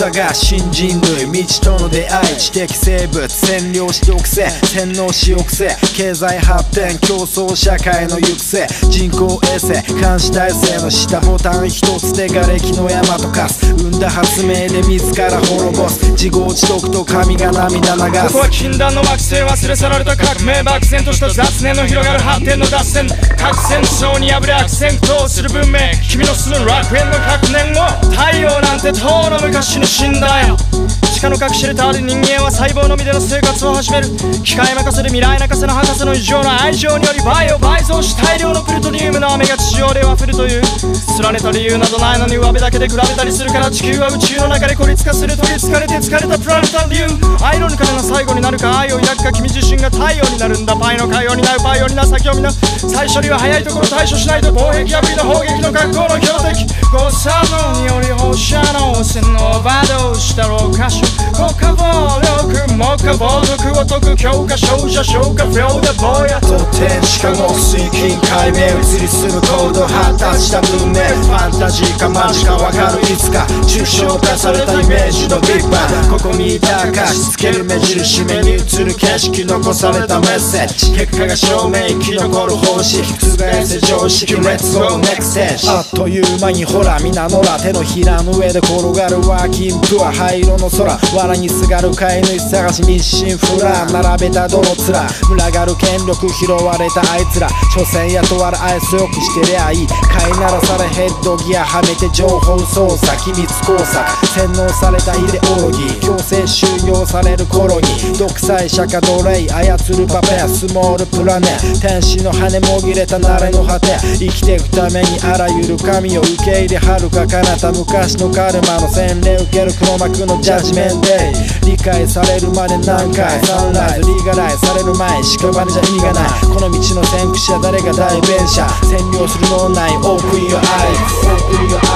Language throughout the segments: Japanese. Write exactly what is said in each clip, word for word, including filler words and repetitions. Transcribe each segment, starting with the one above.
探し新人類未知との出会い知的生物占領し抑制洗脳し抑制経済発展競争社会の行く末人工衛星監視体制の下ボタン一つで瓦礫の山と化す生んだ発明で自ら滅ぼす自業自得と神が涙流すここは禁断の惑星忘れ去られた革命漠然とした雑念の広がる発展の脱線核戦争に敗れ悪戦苦闘する文明君の住む楽園のひゃくねんご太陽なんてとうの昔に死んだよ地下の核シェルターで人間は細胞のみでの生活を始める機械任せで未来泣かせの博士の異常な愛情によりバイオ倍増し大量のプルトニウムの雨が地上では降るという連ねた理由などないのに上辺だけで比べたりするから地球は宇宙の中で孤立化する取りつかれて疲れたプラネタリウム愛の彼の最後になるか愛を抱くか君自身が太陽になるんだパイの海洋になるパイオにな先を見な最初には早いところ対処しないと防壁破りの砲撃の格好の標的誤作動により放射能線のオーバードーズした老歌手国家暴力目下暴族を解く教科少女消化不良で坊やと天地下の水金解明移り住む高度発達した文明ファンタジーかマジか分かるいつか抽象化されたイメージのビッグバンここ見たかしつける目印目に映る景色残されたメッセージ結果が証明生き残る方式覆せ常識 Let's go next stage あっという間にほら皆のら手のひらの上で転がるワーキンプは灰色の空藁にすがる飼い主探し日清フラ並べた泥面群がる権力拾われたあいつら所詮雇われ愛想よくしてりゃいい飼いならされヘッドギアはめて情報操作機密工作洗脳されたイデオロギー強制収容される頃に独裁者か奴隷操るパペアスモールプラネ天使の羽もぎれた慣れの果て生きていくためにあらゆる神を受け入れはるか彼方昔のカルマの洗礼受ける黒幕のジャッジメントデイ理解されるまで何回サンライズリーガライされる前屍じゃ意味がないこの道の先駆者誰が代弁者占領する脳内 Open your eyes Open your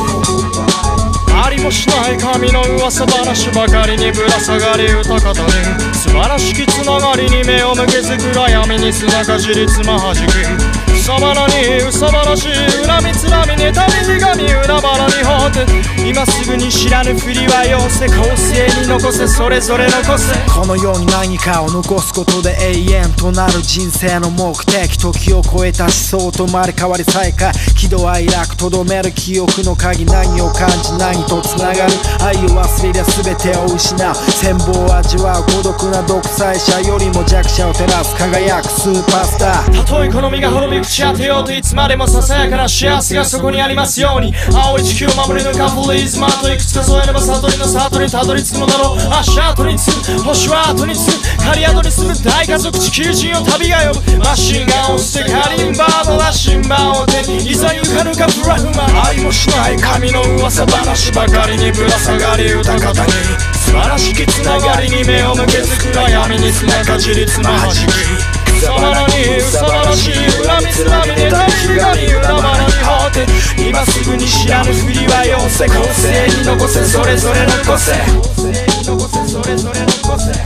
eyes ありもしない神の噂話ばかりにぶら下がり歌方に素晴らしきつながりに目を向けず暗闇に砂かじりつまはじくさばらにうさばらしい恨みつらみ妬みひがみ海原に放って今すぐに知らぬふりはよせ後世に残せそれぞれ残せこの世に何かを残すことで永遠となる人生の目的時を超えた思想と生まれ変わり再開喜怒哀楽とどめる記憶の鍵何を感じ何とつながる愛を忘れりゃ全てを失う羨望を味わう孤独な独裁者よりも弱者を照らす輝くスーパースターたとえ好みが滅び口当てようといつまでもささやかな幸せがそこにありますように青い地球を守り抜かフリーズマートいくつ数えれば悟りの里にたどり着くのだろう足跡につく星は後につく狩宿に住む大家族地球人を旅が呼ぶマシンガンを捨てカリンバーの羅針盤を手にいざ行かぬかフラフマ愛もしない神の噂話ばかりにぶら下がり歌方に素晴らしきつながりに目を向けず暗闇に砂かじりつまはじくさばらにうさばらしい恨みつらみ妬みひがみ海原に放って今すぐに知らぬふりはよせ後世に残せそれぞれ残せ後世に残せそれぞれ残せ